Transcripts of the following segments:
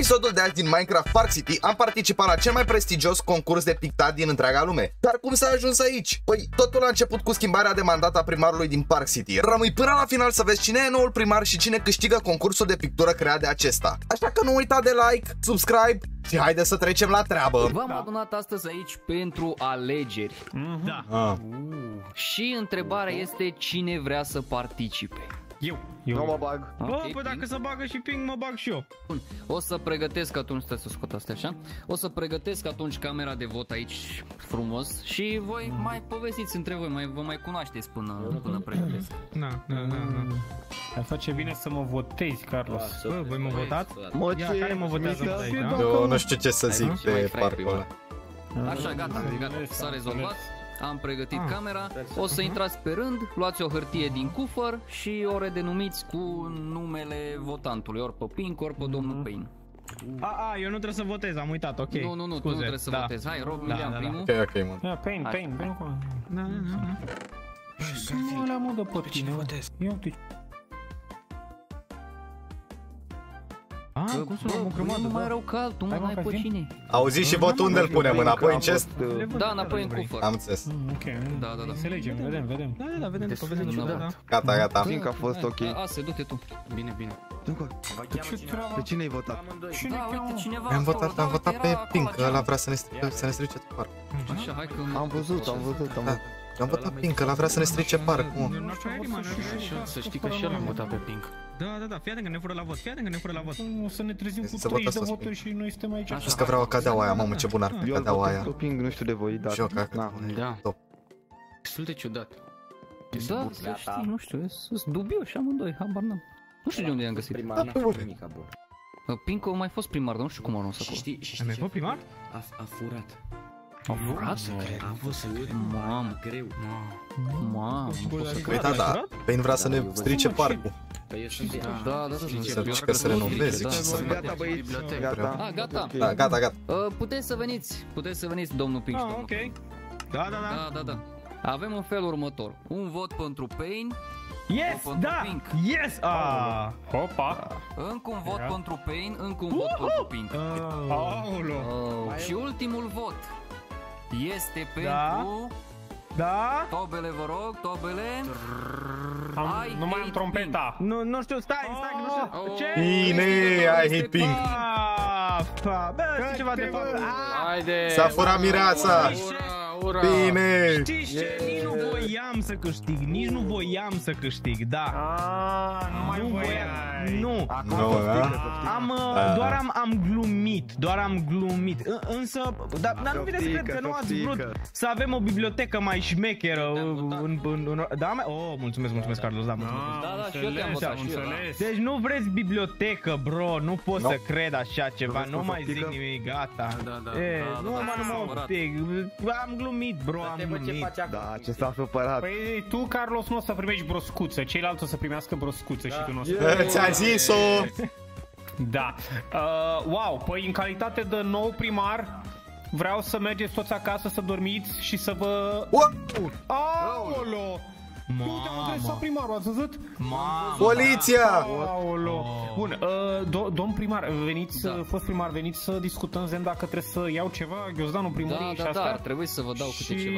episodul de azi din Minecraft Park City am participat la cel mai prestigios concurs de pictat din întreaga lume. Dar cum s-a ajuns aici? Păi, totul a început cu schimbarea de mandat a primarului din Park City. Rămâi până la final să vezi cine e noul primar și cine câștigă concursul de pictură creat de acesta. Așa că nu uita de like, subscribe și haide să trecem la treabă. V-am adunat astăzi aici pentru alegeri. Și întrebarea este cine vrea să participe. Eu Nu mă bag. Bă, Ok, păi dacă bine. se bagă și ping, mă bag și eu. Bun. O să pregătesc atunci, stai să scot astea așa. O să pregătesc atunci camera de vot aici frumos și voi mai povestiți între voi, vă mai cunoașteți până pregătesc. Na. Ar face bine să mă votezi, Carlos. Bă, voi mă votați? Mă, Ia, care mă votează mică? aici, da? Eu nu știu ce să zic Hai, mai pe fraier parcul prima. ăla. Așa, gata, s-a rezolvat. Am pregătit camera, o să intrați pe rând, luați o hârtie din cufăr și o redenumiți cu numele votantului, ori pe Pink, ori pe domnul Payne. Eu nu trebuie să votez, am uitat, ok. Nu, tu nu trebuie să votezi. Hai, Rob, Milian primul. Ok, mă. Ia, Pain, veni cu... Da. Să nu alea mă dă pe tine, ia uite. Cum să luăm o grămadă, nu mai da? rău că altul, nu Hai, mă, mai că pe vin. cine. Auzi și votul unde îl punem? Înapoi în chest? Da, înapoi în cufăr. Am înțeles. Ok, Da. înțelegem, vedem. Da, vedem după, vedem după, da. Gata. Fiindcă a fost ok. Ase, du-te tu. Bine. Pe cine ai votat? Da, uite, cineva Am acolo, votat, da, am uite, votat era pe acolo Pink, la ăla geam. vrea să ne strice parcul. Așa, hai că... Am văzut. Am votat Pink, ăla vrea să ne strice parcul. Nu știu, Rima, nu știu. Să știi că și el am votat pe Pink. Da, fii atent că ne fură la vot, O să ne trezim cu Să 30 de votați voturi și noi suntem aici. Știți că vreau cadeaua aia, mamă, ce bun ar fi Eu am cadeaua votat aia. pe ping, nu știu de voi, dar... Joc, Da. top. Destul de ciudat. Da, să știi, nu știu, sunt dubioși amândoi, habar n-am. Nu știu de unde i-am găsit. Primar n-a făcut nimic, bă. Pink a mai fost primar, dar nu știu cum a ajuns acolo. Știi Ai mai ce? fost primar? A furat. A furat? A fost secret. Mamă, Greu. mamă. Păi da, Payne vrea să ne strice parcul. Păi eu sunt Da. Să zici că să renovezi, Da. ce să fac. Gata, băieți, gata. Ah, gata. Da, gata. Puteți să veniți, domnul Pink. și domnul Ok. Da. Da. Avem un fel următor. Un vot pentru Payne, Yes, Pentru da! Pink. Yes! Hopa! încă un vot pentru Payne, încă un vot pentru Pink. Aolo! Și ultimul vot este pentru... Da? Tobele, vă rog, Tobele. Nu mai am trompeta. Nu știu, stai, nu știu. Ce? Bine, I hate Pink. Bă, știi ceva de fapt? Haide! S-a furat mireasa. Ura! Bine. Știi ce? Nici nu voiam să câștig, da. Nu mai voiai. Nu. Nu, da? Doar am glumit. Însă, dar nu vine să cred că nu ați vrut să avem o bibliotecă mai șmecheră Da, mulțumesc, Carlos, da, mulțumesc. Da, și eu te-am votat și eu. Deci nu vreți bibliotecă, bro, nu pot să cred așa ceva, nu mai zic nimic, gata. Nu mă pic, am glumit, bro, am glumit. Da, ce s-a supărat. Păi tu, Carlos, nu o să primești broscuță, ceilalți o să primească broscuță și tu nu o să... Ți-a zis-o. Da. Wow, păi în calitate de nou primar, vreau să mergeți toți acasă să dormiți și să vă... Aolo! Nu te-am adresat primarul, ați văzut? Poliția. Aolo! Bun, domn primar, veniți, fost primar, veniți să discutăm, zem dacă trebuie să iau ceva, ghiozdanul primăriei și Da, astea. ar trebui să vă dau câte ceva.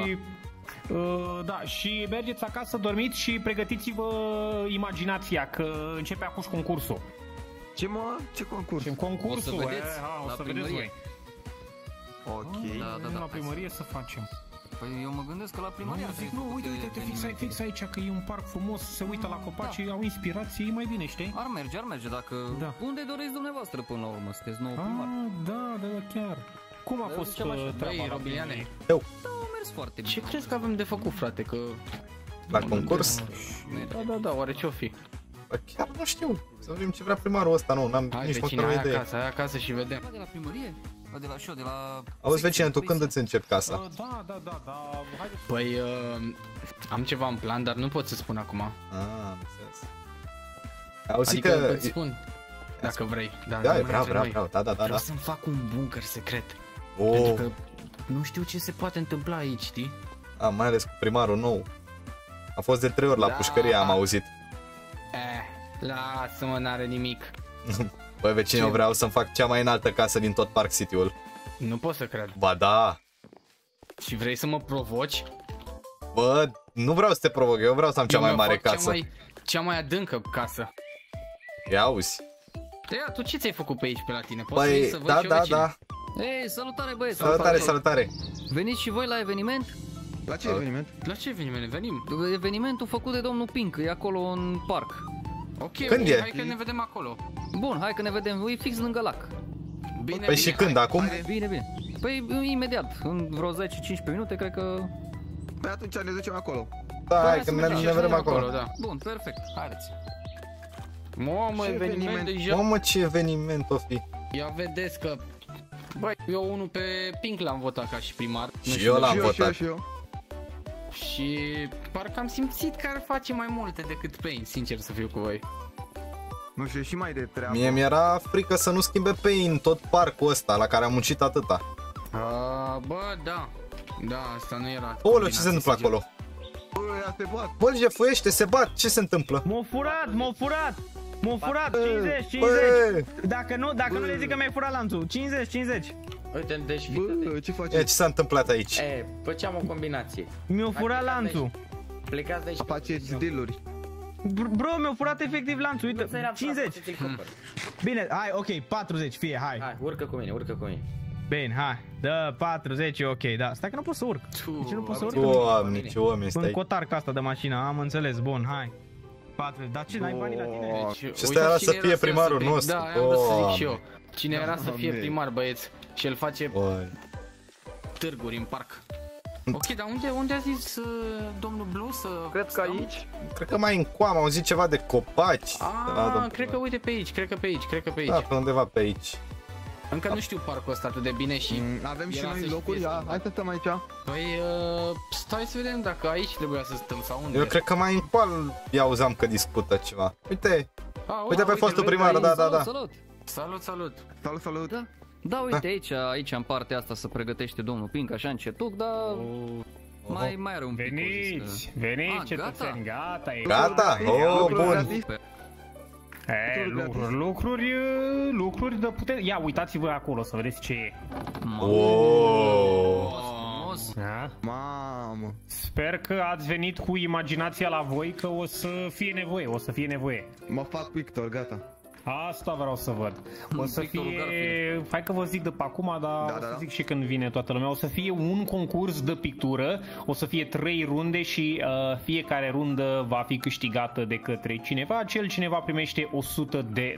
Da, și mergeți acasă, dormiți și pregătiți-vă imaginația, că începe acum concursul. Ce mă? Ce concurs? Concursul, O să vedeți o la să vedeți primărie. voi. Ok. Da. La primărie să facem. Păi eu mă gândesc că la primărie. Zic, nu, uite, fix aici, că e un parc frumos, se uită la copaci, au inspirație, e mai bine, știi? Ar merge, dacă... Da. Unde doriți dumneavoastră până la urmă? Sunteți nou primar. Da, chiar. Cum a fost treaba Băi, la Robiliane, A mers foarte bine. ce crezi că avem de făcut, frate? Că... La concurs? Da, oare ce-o fi? Bă, chiar nu știu. Să vedem ce vrea primarul ăsta, nu, n-am Hai, nici vecine, măcar o hai idee. acasă și vedem. De la primărie? De la show, de la... Auzi, vecine, tu când îți începi casa? Da, haideți. Păi, am ceva în plan, dar nu pot să spun acum. Am înțeles. Auzi Adică că... îți spun, dacă vrei. Da, rămâne vreau, între noi. da. Vreau să-mi fac un bunker secret. Pentru Oh, că nu știu ce se poate întâmpla aici, știi? mai ales cu primarul nou. A fost de 3 ori la pușcărie, am auzit. Lasă-mă, n-are nimic. Băi, vecine, eu vreau să-mi fac cea mai înaltă casă din tot Park City-ul. Nu pot să cred. Ba da. Și vrei să mă provoci? Bă, nu vreau să te provoc, eu vreau să am cea mai mare casă. Cea mai adâncă casă. Ia auzi. Ia, tu ce ți-ai făcut pe aici, pe la tine? Poți Băi, să văd da, și eu da, vecine? da. Ei, salutare băieți! Salutare, salutare. Veniți și voi la eveniment? La ce eveniment? La ce eveniment venim? Evenimentul făcut de domnul Pink, e acolo în parc. Ok, Când e? hai că ne vedem acolo. Bun, hai că ne vedem, e fix lângă lac. Bine, Păi și când, acum? Bine, bine. Păi imediat, în vreo 10-15 minute, cred că... Păi atunci ne ducem acolo. Da, hai Hai că să ne mergem vedem acolo. da. Bun, perfect, haideți. Mamă, Ce eveniment eveniment? deja. Mamă, ce eveniment o fi. Ia vedeți că... Băi, eu unul pe Pink l-am votat ca și primar. Nu Și știu eu de l-am ce. votat. Și eu. Și parcă am simțit că ar face mai multe decât Payne, sincer să fiu cu voi. Nu știu, e și mai de treabă. Mie mi-era frică să nu schimbe pe în tot parcul ăsta la care am muncit atâta. Bă, da. Da, asta nu era. Oleu, ce se întâmplă acolo? Bă, ea se bat. Bă, jefuiește, se bat, ce se întâmplă? M-au furat, m-au furat! M-au furat, 50, 50! Bă, Dacă nu le zic că mi-ai furat lanțul, 50, 50! Uite, deci Bă, ce faci? ce s-a întâmplat aici? făceam o combinație. Mi-au furat lanțul! Plecați de aici. Faceți deal-uri. Bro, mi-au furat efectiv lanțul, uite, 50! Bine, hai, ok, 40, fie, hai! Hai, urcă cu mine, urcă cu mine. Bine, hai, dă 40, ok, da, stai că nu pot să urc. Ce nu pot să urc? Doamne, ce oameni În stai. cotarca asta de mașină, am înțeles, bun, hai. 40, dar ce, n-ai banii la tine? Deci, Și uitați ăsta era cine să fie primarul fie- nostru. Da, am vrut să zic Doamne. și eu. Cine era să fie Doamne. primar, băieți? Și el face Băi. târguri în parc. Ok, dar unde a zis domnul Blue să... Cred că stăm? aici. Cred că mai încolo am auzit ceva de copaci. de la domnul Cred că uite pe aici, cred că pe aici, cred că pe aici. Da, pe undeva pe aici. Încă nu știu parcul ăsta atât de bine și... Avem și era noi să locuri, fie ia, să- hai să stăm aici. Păi, stai să vedem dacă aici trebuia să stăm sau unde. Eu cred că mai încolo i-auzeam că discută ceva. Uite, Ah, uite pe fostul vezi primar, aici? da, da, da. Salut! Salut, salut. Salut, salut. Da. Da, uite, aici în partea asta se pregătește domnul Pink, așa încetuc, dar mai are un pic. Veniți, Ah, veniți cetățeni, gata, e. Gata? Oh, lucruri bun. gratis. Lucruri de putere. Ia, uitați-vă acolo să vedeți ce e. Oh. Frumos. Da? Mamă. Sper că ați venit cu imaginația la voi că o să fie nevoie, Mă fac pictor, gata. Asta vreau să văd. O să Pictorul fie... Garfield. Hai că vă zic de pe acum, dar Da, o să da. zic și când vine toată lumea. O să fie un concurs de pictură, o să fie 3 runde și fiecare rundă va fi câștigată de către cineva. Acel cineva primește $100.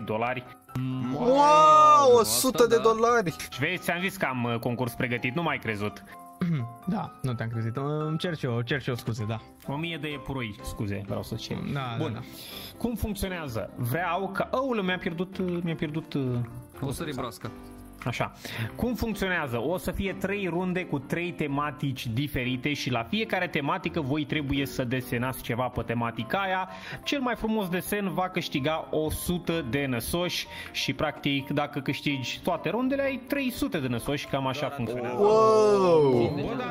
Wow, Asta, da. $100. Și vezi, ți-am zis că am concurs pregătit, nu m-ai crezut. Da, nu te-am crezut, îmi cer și eu scuze, da. 1000 de epuroi, scuze, vreau să cer. Da, Bun. da. Cum funcționează? Vreau ca... Aoleu, mi-a pierdut... O să broască. Așa. Cum funcționează? O să fie 3 runde cu 3 tematici diferite și la fiecare tematică voi trebuie să desenați ceva pe tematica aia. Cel mai frumos desen va câștiga 100 de năsoși și practic dacă câștigi toate rundele ai 300 de năsoși, cam așa funcționează. Wow.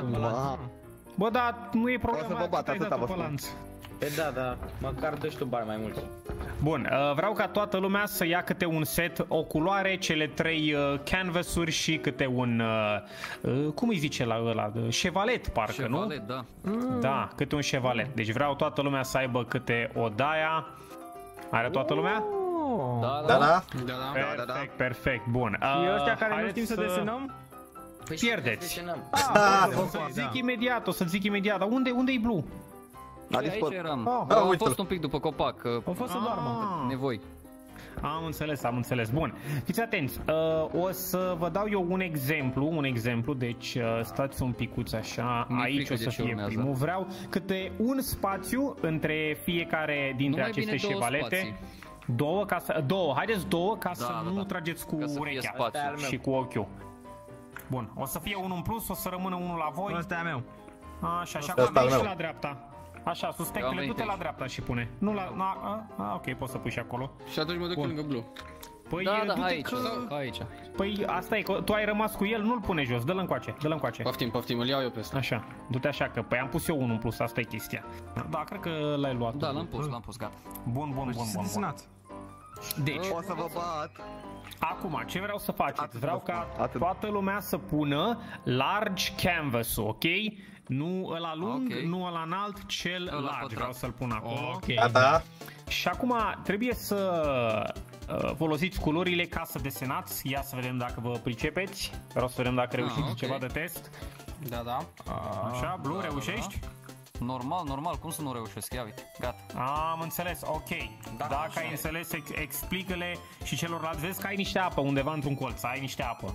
Bă, da, nu e problema. O să vă bat, cât ai atâta dat vă pe spun. lanț. Pe da, măcar dă și tu bani mai mulți. Bun, vreau ca toată lumea să ia câte un set, o culoare, cele 3 canvasuri și câte un, cum îi zice la ăla, chevalet parcă, nu? Chevalet, da. Da, câte un chevalet. Deci vreau toată lumea să aibă câte o daia. Are toată lumea? Da, Da, da? Perfect, perfect, bun. Și ăștia care nu haideți știm să desenăm? Păi Pierdeți. și desenăm. O să zic imediat, dar unde-i Blue? A Aici dispărut. eram. Ah, Am uite-l. fost un pic după copac, că Au fost să doarmă. nevoi. Am înțeles. Bun. Fiți atenți. O să vă dau eu un exemplu, deci stați un picuț așa. Mi-e Aici frică o de să ce fie urmează. primul. Vreau câte un spațiu între fiecare dintre Numai aceste bine două șevalete. spații. Două, haideți două ca să Da, nu da. trageți cu Ca să fie urechea spațiu. și cu ochiul. Bun, o să fie unul în plus, o să rămână unul la voi. Ăsta e a meu. Așa, și Ăsta acum al vei și meu. la dreapta. Așa, Eu suspectele, am venit du-te la aici. dreapta și pune. Nu la... ok, poți să pui și acolo. Și atunci mă duc lângă Blue. Păi, Da, du-te aici, că- aici. Păi asta e, că tu ai rămas cu el, nu-l pune jos, dă-l încoace. Poftim, îl iau eu pe ăsta. Așa, du-te așa, că păi am pus eu unul în plus, asta e chestia. Da, cred că l-ai luat. Da, l-am pus, gata. Bun. Desenați. Deci, O să vă bat. Acum, ce vreau să faceți? Vreau ca toată lumea să pună large canvas-ul, ok? Nu ăla lung, nu ăla înalt, cel large. Vreau să-l pun acolo. Gata. Și acum trebuie să folosiți culorile ca să desenați. Ia să vedem dacă vă pricepeți. Vreau să vedem dacă reușiți ceva de test. Da. Așa, Blue, reușești? Normal, cum să nu reușesc? Ia uite, gata. Am înțeles, ok. Dacă ai înțeles, explică-le și celorlalți. Vezi că ai niște apă undeva într-un colț, ai niște apă.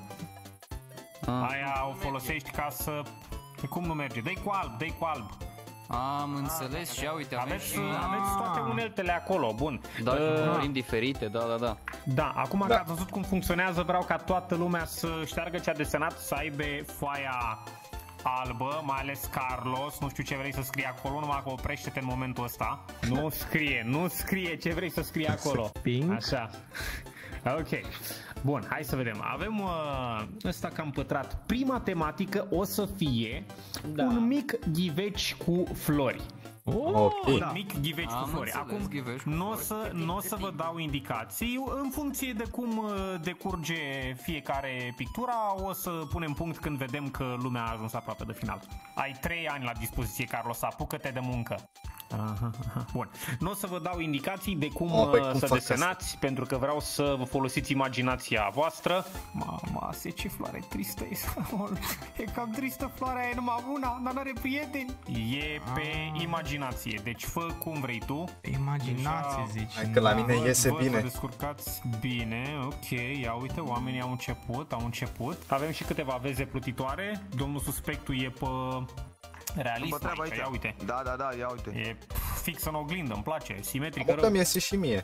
Aia o folosești ca să... Cum nu merge? Dă-i cu alb. Am înțeles și ia uite, aveți toate uneltele acolo, bun. Da, și diferite, da. Da, acum că ați văzut cum funcționează, vreau ca toată lumea să șteargă ce a desenat, să aibă foaia albă, mai ales Carlos, nu știu ce vrei să scrie acolo, numai că oprește-te în momentul ăsta. Nu scrie ce vrei să scrie acolo. Pink. Așa. Ok. Bun, hai să vedem. Avem ăsta cam pătrat. Prima tematică o să fie un mic ghiveci cu flori. Un mic ghiveci cu flori. Acum nu o să vă dau indicații. În funcție de cum decurge fiecare pictura, o să punem punct când vedem că lumea a ajuns aproape de final. Ai 3 ani la dispoziție, Carlos, apucă-te de muncă. Bun. Nu o să vă dau indicații de cum să desenați, pentru că vreau să vă folosiți imaginația voastră. Mama, ce floare tristă e. E cam tristă floarea, e numai una, dar n-are prieteni. E pe imaginație, deci fă cum vrei tu. Imaginație, zici. Hai că la mine iese bine. Vă descurcați bine, ok, ia uite, oamenii au început. Avem și câteva veze plutitoare. Domnul suspectul e pe... realist aici, ia uite. Da, ia uite. E fix în oglindă, îmi place, simetrică rău. Că mi-e și mie.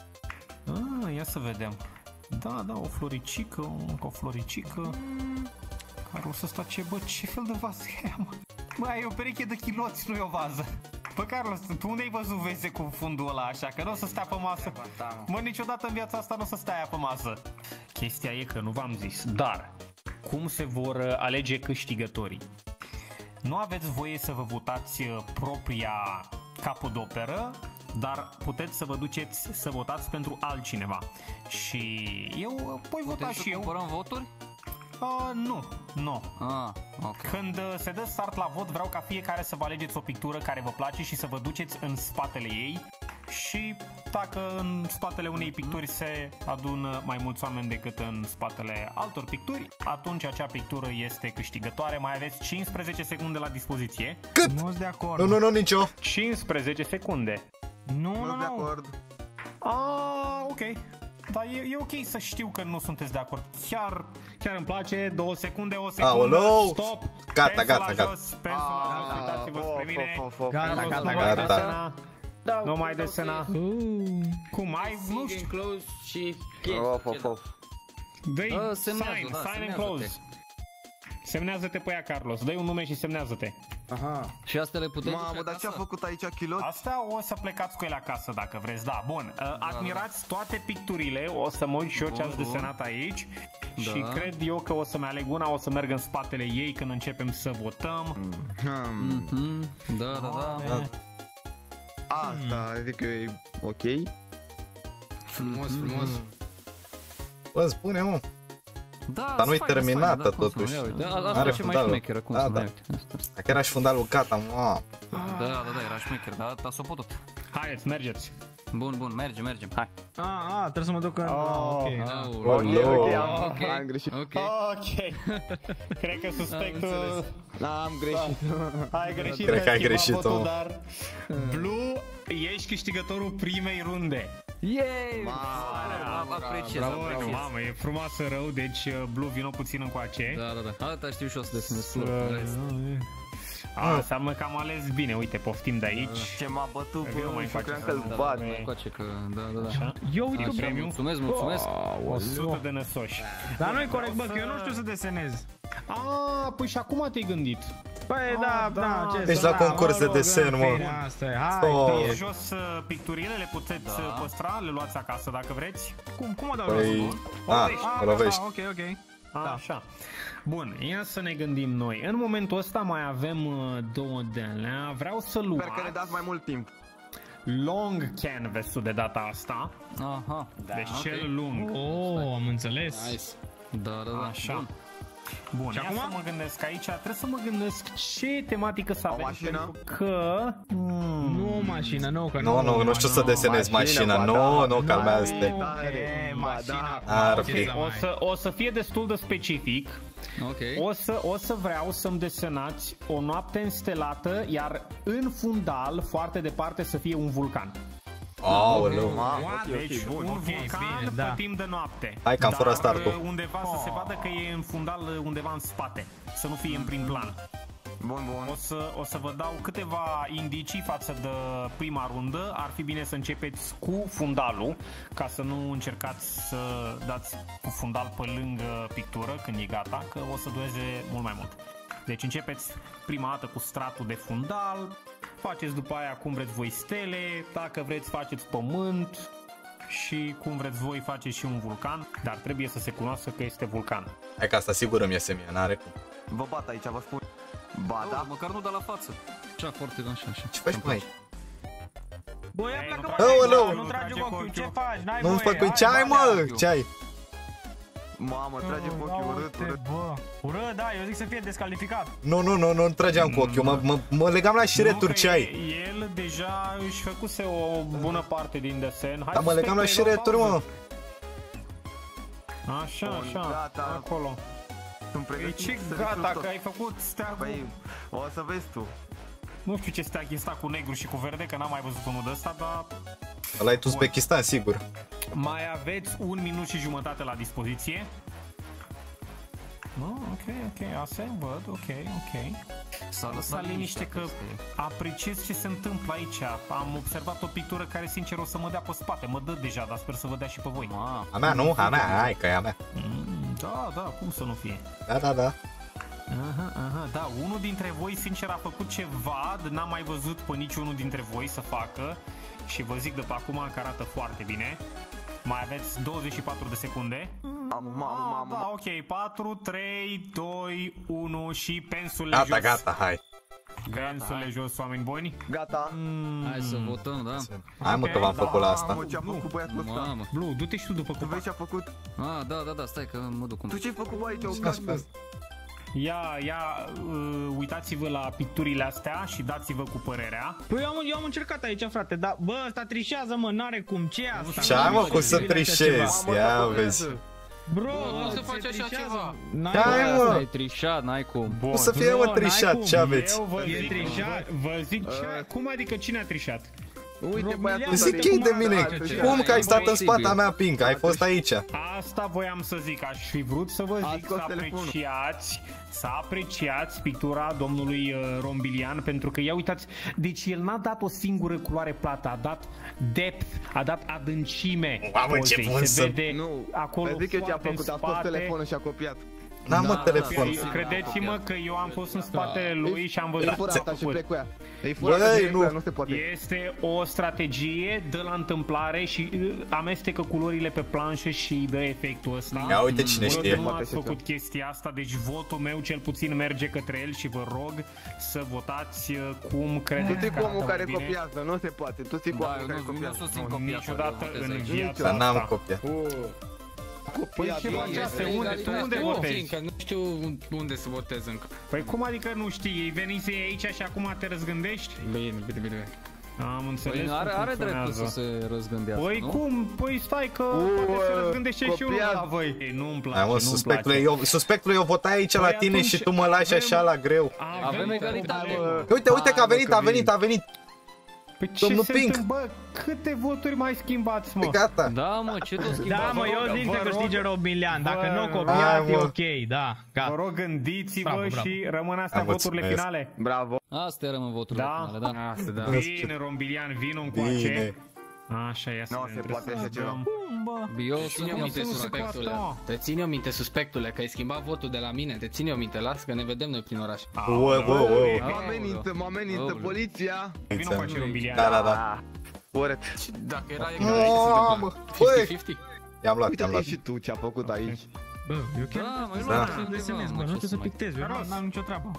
Ia să vedem. Da, o floricică, o floricică. Care o să sta ce fel de vază e aia, mă? Bă, e o pereche de chiloți, nu e o vază. Bă, Carlos, tu unde ai văzut veze cu fundul ăla așa? Că nu o să stea pe masă. Mă, niciodată în viața asta nu o să stai pe masă. Chestia e că nu v-am zis, dar cum se vor alege câștigătorii? Nu aveți voie să vă votați propria capodoperă, dar puteți să vă duceți să votați pentru altcineva. Și eu voi vota și eu. Cumpărăm voturi? Nu. Okay. Când se dă start la vot, vreau ca fiecare să vă alegeți o pictură care vă place și să vă duceți în spatele ei. Și dacă în spatele unei picturi se adună mai mulți oameni decât în spatele altor picturi, atunci acea pictură este câștigătoare. Mai aveți 15 secunde la dispoziție. Cât? Nu-s de acord. Nu, nicio. 15 secunde. Nu. de acord. Ok. Dar e ok să știu că nu sunteți de acord. Chiar îmi place. 2 secunde, o secundă. Stop. Gata. Pensul la jos, uitați-vă spre mine. Gata. Nu mai desena. Cum ai? Nu știu. Close și Dă-i sign and close. Semnează-te pe ea, Carlos. Dă-i un nume și semnează-te. Și astea le puteți. Mamă, dar ce-a făcut aici Chilot? Astea o să plecați cu ele acasă dacă vreți, da. Bun, admirați toate picturile. O să mă uit și eu ce ați desenat aici. Și cred eu că o să-mi aleg una, o să merg în spatele ei când începem să votăm. Da. Asta, adică e ok. Frumos. Bă, spune, mă. Da, dar nu-i terminată totuși. Asta ce mai șmecheră, cum să mai Dacă era și fundalul gata, mă. Da, era șmecher, dar s-a putut. Haideți, mergeți. Bun, mergem, hai. Trebuie să mă duc în... Ok, am greșit. Ok. Cred că suspectul... Am greșit. Ai greșit. Cred că ai greșit, dar Blue, ești câștigătorul primei runde. Yay! Apreciez. Mamă, e frumoasă rău, deci Blue, vino puțin încoace. Da. Asta știu și eu să desenez. Înseamnă că am ales bine, uite, poftim de aici. Ce m-a bătut, bă, și cream că-l bat. Da. Eu uite premiu. Mulțumesc. 100 de năsoși. Dar nu-i corect, bă, că eu nu știu să desenez. Păi și acum te-ai gândit. Păi da, ce ești la concurs de desen, mă. Asta e, hai. Jos picturile, le puteți păstra, le luați acasă dacă vreți. Cum o dau jos? lovești. Ok. Așa. Bun, ia să ne gândim noi. În momentul ăsta mai avem 2 de alea. Vreau să luați... Sper că ne dați mai mult timp. long canvas-ul de data asta. Aha. Deci cel lung. Oh, am înțeles. Nice. Da. Așa. Bun. Bun, ia acum? să mă gândesc aici, trebuie să mă gândesc ce tematică să avem, mașină? pentru că... Nu o mașină, nu, că Nu știu să desenez mașina. Nu, calmează-te. mașina. Ar fi. O să fie destul de specific. Ok. O să vreau să-mi desenați o noapte înstelată, iar în fundal, foarte departe, să fie un vulcan. Aoleu. Deci un vulcan bine, pe da. timp de noapte. Hai că am furat Dar startul. undeva să se vadă că e în fundal undeva în spate, să nu fie în prim plan. Bun. O să vă dau câteva indicii față de prima rundă. Ar fi bine să începeți cu fundalul, ca să nu încercați să dați cu fundal pe lângă pictură când e gata, că o să dureze mult mai mult. Deci începeți prima dată cu stratul de fundal, faceți după aia cum vreți voi stele, dacă vreți faceți pământ și cum vreți voi faceți și un vulcan, dar trebuie să se cunoască că este vulcan. Hai că asta sigur îmi iese mie, n-are cum. Vă bat aici, vă spun. Ba, da. Măcar nu de la față. Așa, foarte așa. Ce faci cu aici? Bă, ia pleacă Aoleu. mă, nu trage ochiul, ce faci? N-ai Nu-mi voie, fac cu hai, ce ai, mă? Ce ai? Mamă, trage cu ochii urât. Bă, urât, da, eu zic să fie descalificat. Nu trageam cu ochiul, mă legam la șireturi, ce ai? El deja își făcuse o bună parte din desen. Hai Dar mă să legam la stai pe o șireturi, pauză. Bun, Așa, gata. acolo. Sunt Păi pregătit ce să gata, distrug tot. că ai făcut steagul. Păi, o să vezi tu. Nu știu ce steag e ăsta cu negru și cu verde, că n-am mai văzut unul de ăsta, dar Ăla e Uzbekistan, sigur. mai aveți 1 minut și jumătate la dispoziție. Ok, asta văd, ok. S-a Lăsa liniște că apreciez ce se întâmplă aici. Am observat o pictură care sincer o să mă dea pe spate. Mă dă deja, dar sper să vă dea și pe voi. A mea, nu? A mea, hai că e a mea. Da, cum să nu fie. Da. Da, unul dintre voi sincer a făcut ceva, n-am mai văzut pe niciunul dintre voi să facă și vă zic de pe acum că arată foarte bine. Mai aveți 24 de secunde. Da, ok, 4, 3, 2, 1 și pensurile jos. Gata, hai. Pensurile jos, oameni buni. Gata. Hai să votăm, da? Hai mă că v-am făcut la asta. Mamă, ce-a făcut băiatul ăsta? Mamă. Blue, du-te și tu după Tu cupa. vezi ce-a făcut? Da, stai că mă duc. Tu ce-ai făcut, bă, aici? O cască. Uitați-vă la picturile astea și dați-vă cu părerea. Păi eu am încercat aici, frate, dar bă, ăsta trișează, mă, n-are cum, ce e asta? Ce ai, mă, cum să trișezi? Ia vezi. Bro, Nu se face așa ceva. Hai, mă. Ai trișat, n-ai cum. Cum să fie, mă, trișat? Ce aveți? Eu vă E zic, trișat. vă zic cum adică cine a trișat? Uite, băiatul Zic ăsta. ei de mine. Cum că ai stat în Imposibil. spata mea, Pink? Ai fost aici. Asta voiam să zic, aș fi vrut să vă zic scos telefonul. să apreciați pictura domnului Rombilian, pentru că ia uitați, deci el n-a dat o singură culoare plată, a dat depth, a dat adâncime. Mamă, ce pozei. bun Se să- vede Nu, acolo zic eu ce a foarte în făcut, a scos spate. telefonul și a copiat. N-am, mă, telefon. Credeți-mă că eu am fost în spatele lui și am Îi văzut fură ce a asta și făcut. plec cu ea. Îi fură Băi, asta și plec cu nu. ea, nu se poate. Este o strategie de la întâmplare și amestecă culorile pe planșă și dă efectul ăsta. Ia uite cine Voi știe. nu ați făcut chestia asta, deci votul meu cel puțin merge către el și vă rog să votați cum credeți Tu ții că cu omul arată care mai bine. copiază, nu se poate. Tu ții cu Da, omul eu care nu copiază. susțin Nu, copia. niciodată în viața Dar n-am asta. copiat. Copiat, ce mă, faci asta? este- Unde- tu unde votezi? Că nu știu unde să votez încă. Păi cum adică nu știi? Venise aici și acum te răzgândești? Bine. Am înțeles Păi cum are funcționează. dreptul să se răzgândească, Păi nu? cum? Păi stai că poate se răzgândește și unul copiat. la voi. Ei, nu-mi place, Hai, mă, nu-mi place. suspectule, eu votai aici la Păi tine atunci și tu mă lași așa la greu. Avem egalitate. Uite că a venit. Păi ce Domnul se Pink. întâmplă? Bă, câte voturi mai schimbați, mă? Gata. Da, mă, ce tot schimbați? Da, mă, eu zic vă să rog, câștige Rombilian, dacă vă nu rog. copiat, Hai, e mă. ok, da, Vă gata. rog, gândiți-vă Bravo, bravo. și rămân astea Am voturile mulțumesc. finale. Bravo. Astea rămân voturile Da? finale, da. Asta, da. Bine, Rombilian, vino încoace. Bine. Așa, ia să Nu vedem, se poate trebuie așa să ceva. dăm. Eu Ține-o sunt minte să nu se suspectule. poată. Te ține-o minte suspectule, că ai schimbat votul de la mine. Te ține-o minte, las că ne vedem noi prin oraș. Wow. Mă amenință Aoleu. poliția. Vino încoace, Rombilian. Da. Urât. Dacă era egal, ce se întâmplă? Băi. 50-50? I-am luat. Uite-te și tu ce a făcut aici. Bă, eu chiar Da, nu mai știu să desenez, bă, nu știu să pictez, eu n-am nicio treabă.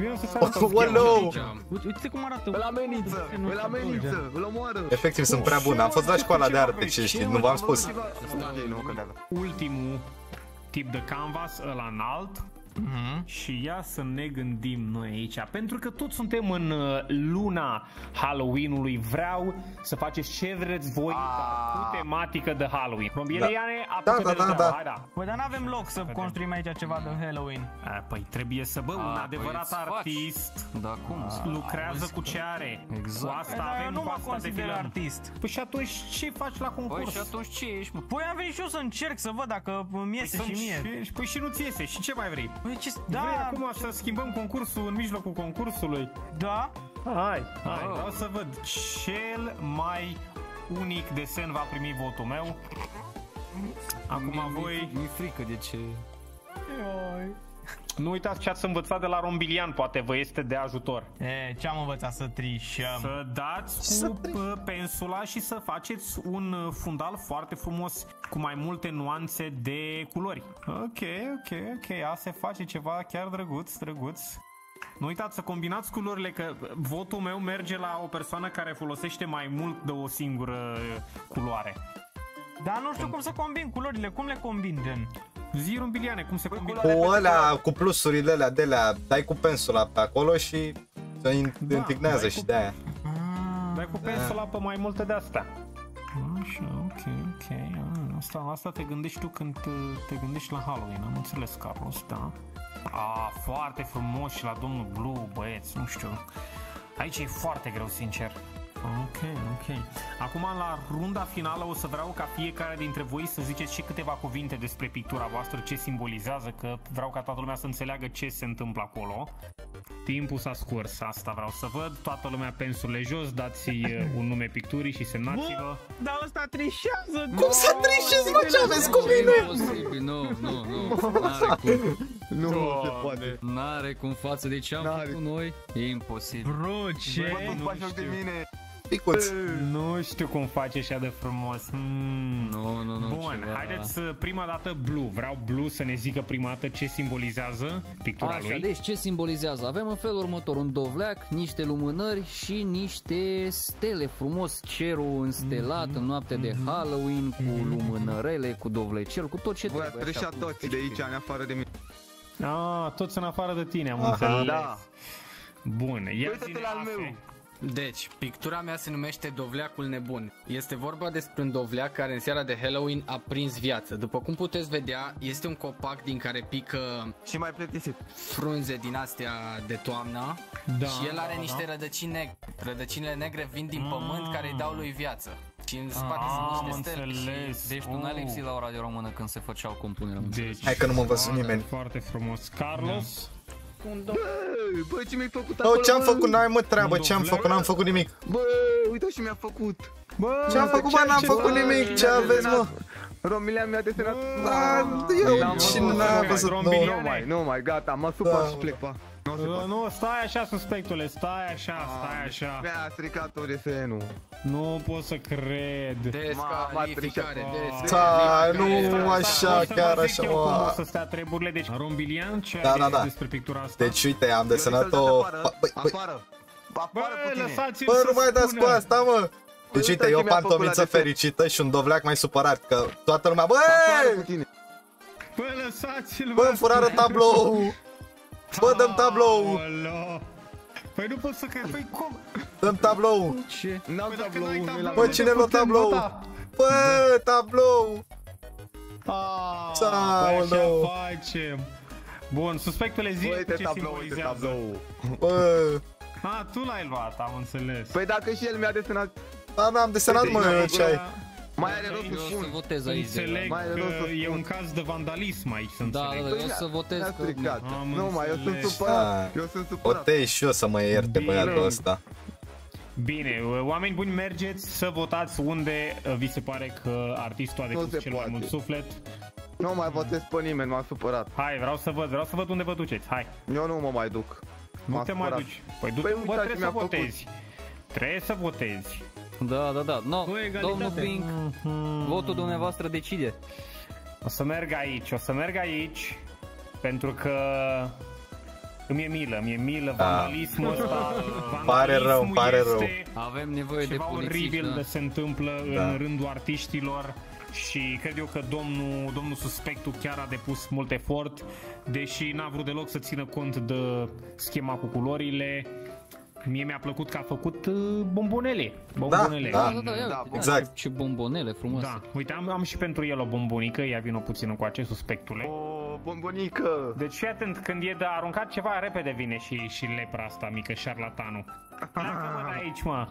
Uite cum arată. Îl amenință, îl omoară. Efectiv, sunt prea bun. Am fost la școala de arte, ce știi, nu v-am spus. Ultimul tip de canvas, ăla înalt. Și ia să ne gândim noi aici, pentru că toți suntem în luna Halloween-ului. Vreau să faceți ce vreți voi, dar cu tematică de Halloween. Rombieliane, Da. Păi dar n-avem loc să construim aici ceva de Halloween. Păi trebuie să, bă, un adevărat îți faci. artist Da, cum? lucrează cu ce are. Exact. Cu asta Dar eu avem, nu cu mă asta consider defilăm. artist. Păi și atunci ce faci la concurs? Păi și atunci ce ești, mă? Păi am venit și eu să încerc să văd dacă îmi iese și mie. Păi și nu-ți iese, și ce mai vrei? Păi ce... Vrei Da, acum să schimbăm concursul în mijlocul concursului? da. Hai, vreau să văd cel mai unic desen va primi votul meu. Acum voi... Mi-e frică de ce... Nu uitați ce ați învățat de la Rombilian, poate vă este de ajutor. Ce-am învățat să trișăm? Să dați cu pensula și să faceți un fundal foarte frumos cu mai multe nuanțe de culori. Ok, a se face ceva chiar drăguț. Nu uitați să combinați culorile, că votul meu merge la o persoană care folosește mai mult de o singură culoare. Dar nu știu cum să combin culorile, cum le combin, gen? Zi, Rombiliane, cum se combină? Cu ălea, cu plusurile alea de alea, dai cu pensula pe acolo și se intignează și de aia. Dai cu pensula pe mai multe de astea. Așa, ok. Asta te gândești tu când te gândești la Halloween, am înțeles, Carlos, da. Foarte frumos și la domnul Blue, băieți, nu știu. Aici e foarte greu, sincer. Ok. Acum, la runda finală, o să vreau ca fiecare dintre voi să ziceți și câteva cuvinte despre pictura voastră, ce simbolizează, că vreau ca toată lumea să înțeleagă ce se întâmplă acolo. Timpul s-a scurs, asta vreau să văd. Toată lumea pensurile jos, dați un nume picturii și semnați-vă. Dar ăsta trișează! Cum să trișezi, mă, ce aveți cu mine? Imposibil, nu, n-are cum. Nu se poate. N-are cum față de ce am făcut noi, e imposibil. Bro, ce? Nu știu. De mine. Picuț. Nu știu cum face așa de frumos. Nu. Bun, haideți prima dată Blue. Vreau Blue să ne zică prima dată ce simbolizează pictura Așa, lui. deci ce simbolizează? Avem în felul următor un dovleac, niște lumânări și niște stele frumos, cerul înstelat în noapte de Halloween, cu lumânărele, cu dovlecel, cu tot ce Voi trebuie. ați treșat toți de aici, în afară de mine. Toți în afară de tine, am înțeles. Da. Bun, ia Uite-te zi-ne, la al meu. Afe. Deci, pictura mea se numește Dovleacul Nebun. Este vorba despre un dovleac care în seara de Halloween a prins viață. După cum puteți vedea, este un copac din care pică Și mai plictisit. frunze din astea de toamnă. Și el are niște rădăcini negre. Rădăcinile negre vin din pământ care îi dau lui viață. Și în spate sunt niște stele. înțeles. Deci tu n-ai lipsit la ora de română când se făceau compunerea. Deci, Hai că nu mă văzut nimeni. foarte frumos. Carlos? Bă, ce mi-ai făcut Oh, acolo? ce-am făcut? N-ai mă treabă, Un ce-am dovleac? făcut? N-am făcut nimic. Bă, uite și mi-a făcut. Ce-am făcut, bă? N-am făcut nimic, ce aveți, mă? Romilian mi-a desenat. Eu și n-am văzut, nu. Nu mai, gata, mă supăr și plec, pa. Nu, stai așa, suspectule, stai așa. Mi-a stricat-o desenul. Nu pot să cred. Descalificare, Da, nu așa, chiar așa, Cum o mă. să stea treburile, deci Rombilian, ce Da, ai da, zis da. despre pictura asta? Deci uite, am desenat-o. Afară. Bă, Afară cu tine. lăsați-l Bă, să nu mai dați cu spună. asta, mă. Deci uite, uite e o ce mi-a făcut pantomiță la desen. fericită și un dovleac mai supărat, că toată lumea, Afară cu bă, tine. Bă, lăsați-l, bă, îmi furară tablou. Bă, dăm tablou, Aoleo. Păi nu pot să cred, păi cum? dăm tablou. Ce? N-am Păi dacă tablou, n-ai nu-i la tablou, Bă, mine. cine lua tablou? Bă, tablou. Păi așa Aoleu. facem. Bun, suspectele zi Uite ce tablou, uite simbolizează. tablou. Bă, Tu l-ai luat, am înțeles. Păi dacă și el mi-a desenat, da, n-am desenat, Uite, mă, ce ai. mai are rost Eu să o să spun. votez aici. Înțeleg Mai că rău să e spun. un caz de vandalism aici, să Da, înțeleg. eu o să votez Mi-a că... stricat. Am Nu mai, eu sunt înțeles. supărat. Eu sunt supărat. Potei și eu să mă ierte Bine. băiatul ăsta. Bine, oameni buni, mergeți să votați unde vi se pare că artistul a Nu depus se cel mai poate. mult suflet. Nu mai votez pe nimeni, m-a supărat. Hai, vreau să văd unde vă duceți, hai. Eu nu mă mai duc. Nu M-a te mai supărat. duci. Păi du-te, Păi bă, uitați trebuie ce să mi-a votezi. Trebuie să votezi. Da. No, Cu egalitate. domnul Pink, votul dumneavoastră decide. O să merg aici, pentru că îmi e milă, vandalismul ăsta, pare rău. Avem nevoie de ceva polițiști, oribil de se întâmplă în rândul artiștilor și cred eu că domnul suspectul chiar a depus mult efort, deși n-a vrut deloc să țină cont de schema cu culorile. Mie mi-a plăcut că a făcut bombonele. Da, exact. Ce bombonele frumoase. Da, uite, am și pentru el o bombonică, ia vino puțin încoace, suspectule. O bombonică. Deci fii atent, când e de aruncat ceva, repede vine și lepra asta mică, șarlatanul. Pleacă-mă de aici, mă.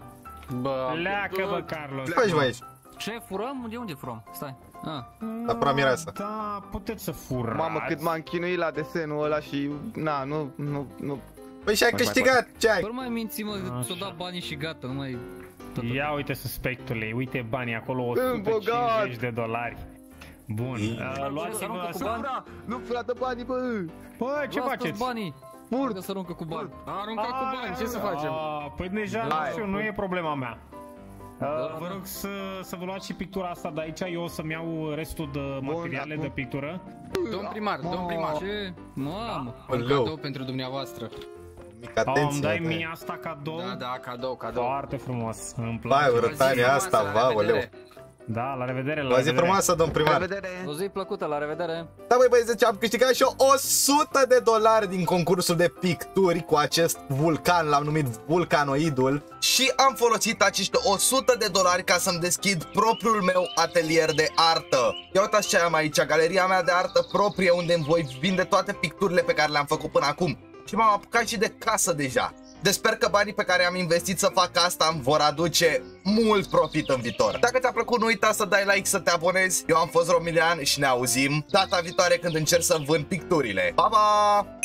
Pleacă, Carlos. Ce faci, mă, aici? Ce furăm? De unde furăm? Stai. La pura mireasă. Da, puteți să furați. Mamă, cât m-am chinuit la desenul ăla și... Na, nu... Păi și ai câștigat, ce ai? Fără mai minți-mă, ți-o dat banii și gata, nu mai... Ia uite, suspectule, uite banii acolo, $150. Bun, luați-vă... Nu frată banii, bă! Bă, ce faceți? Banii! Furt! Să aruncă cu bani. Aruncat cu bani, ce să facem? Păi deja, nu știu, nu e problema mea. Vă rog să vă luați și pictura asta de aici, eu o să-mi iau restul de materiale de pictură. Domn primar. Ce? Mamă! Un cadou pentru dumneavoastră. Atenție, îmi dai mie asta cadou? Da, cadou. Foarte frumos, îmi place. Vai, urătania asta, vaoleu. Da, la revedere, la zi frumoasă, domn primar. O zi plăcută, la revedere. Da, băi băieți, am câștigat și eu $100 din concursul de picturi cu acest vulcan, l-am numit Vulcanoidul. Și am folosit acești $100 ca să-mi deschid propriul meu atelier de artă. Ia uitați ce am aici, galeria mea de artă proprie, unde îmi voi vinde toate picturile pe care le-am făcut până acum. Și m-am apucat și de casă deja. Deci sper că banii pe care am investit să fac asta îmi vor aduce mult profit în viitor. Dacă ți-a plăcut, nu uita să dai like, să te abonezi. Eu am fost Romilian și ne auzim data viitoare când încerc să vând picturile. Pa, pa!